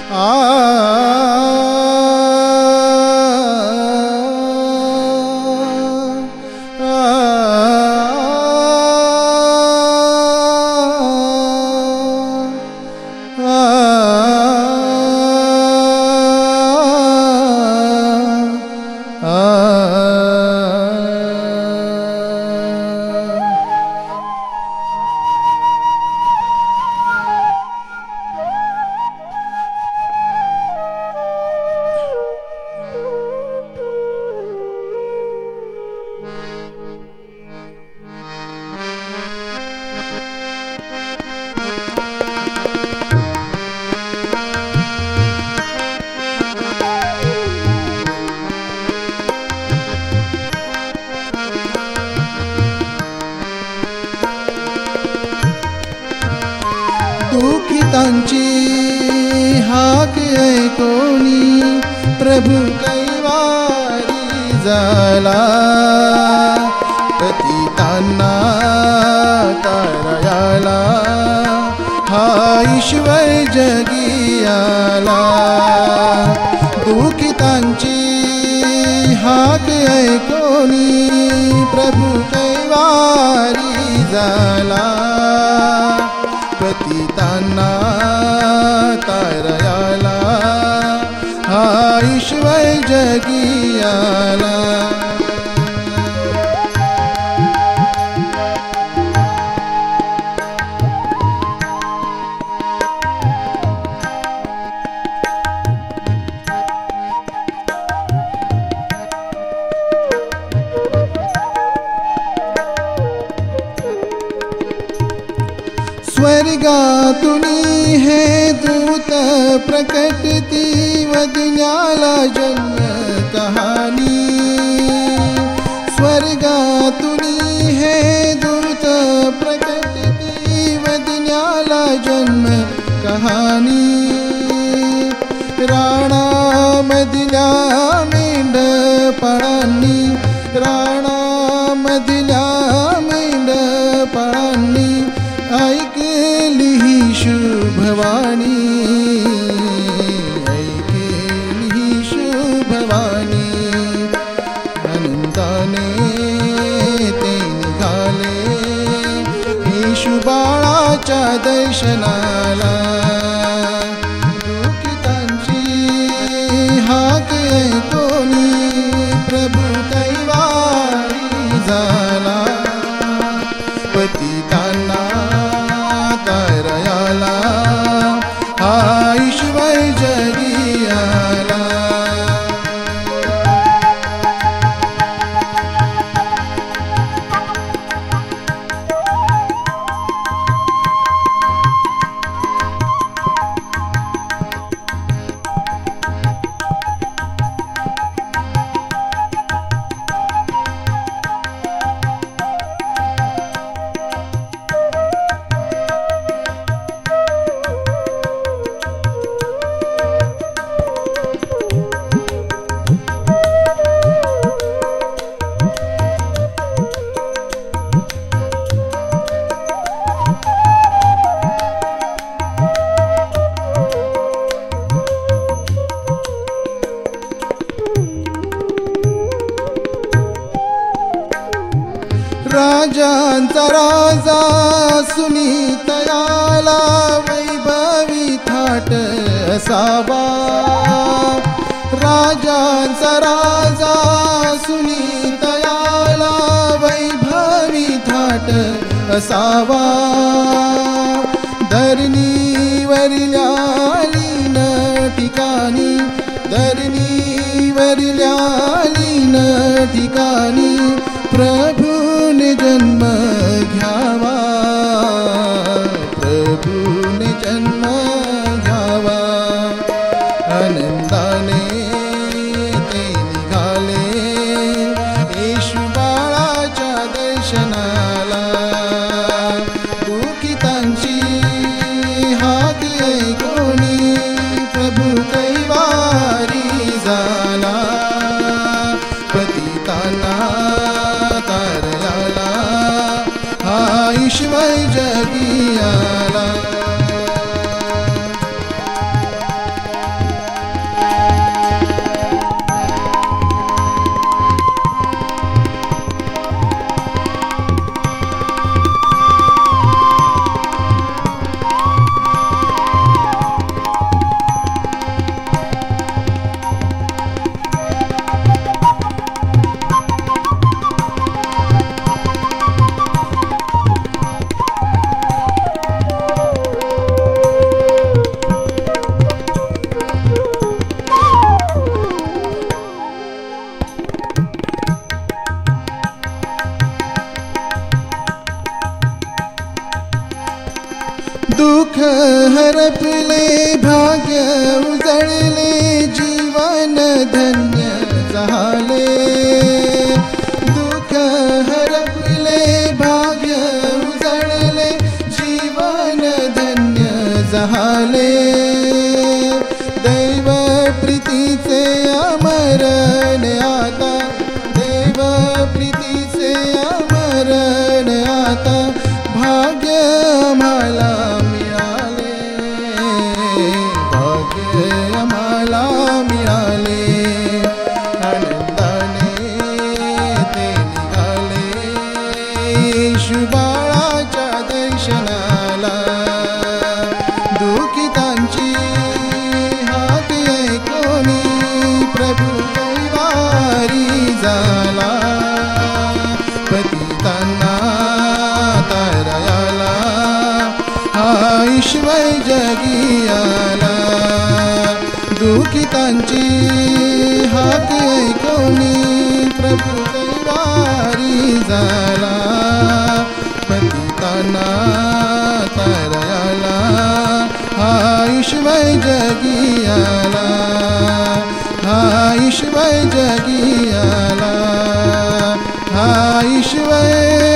दुखितांची हाक ऐकोनी प्रभू कैवारी झाला, पतितांना तारयाला हा ईश्वर जगी आला। दुखितांची हाक ऐकोनी प्रभू कैवारी झाला, पतितांना तारयाला हा ईश्वर जगी आला। स्वर्गातुनी हे दूत प्रकटती वदन्याला जन्म कहाणी, स्वर्गातुनी हे दूत प्रकटती वदन्याला जन्म कहाणी। राणामधल्या मेंढपाळांनी, राणामधल्या मेंढपाळांनी ऐकली ही शुभवाणी, ऐकली ही शुभवाणी। आनंदाने ते निघाले येशू बाळाच्या दर्शनाला। दुखितांची हाक ऐकोनी प्रभू कैवारी झाला, पतितांना तारयाला हा ईश्वर जगी आला। राजांचा राजा सुनीतयाला वैभवी थाट असावा, राजांचा राजा सुनीतयाला वैभवी थाट असावा। धरणीवरल्या लीन ठिकाणी, धरणीवरल्या लीन ठिकाणी प्रभूने जन्म घ्यावा, प्रभूने जन्म घ्यावा। आनंदाने ते निघाले येशू बाळाच्या दर्शनाला। दुखितांची हाक ऐकोनी प्रभू कैवारी झाला, पतितांना तारयाला हा ईश्वर जगी आला। दुःख हरपले भाग्य उजळले जीवन धन्य झाले दुःख हरपले भाग्य उजळले जीवन धन्य झाले दैव प्रीतीचे अमरण आता दैव प्रीतीचे अमरण आता भाग्य आम्हाला मिळाले भाग्य आम्हाला मिळाले आनंदाने ते निघाले शुभाळाच्या दर्शनाला दुःखितांची हाक ऐकोनी प्रभू कैवारी झाला पतितांना तारयाला हा ईश्वर जगी आला दुःखितांची हाक ऐकोनी प्रभू कैवारी झाला पतितांना तारयाला हा ईश्वर जगी आला हा ईश्वर जगी आला हा ईश्वर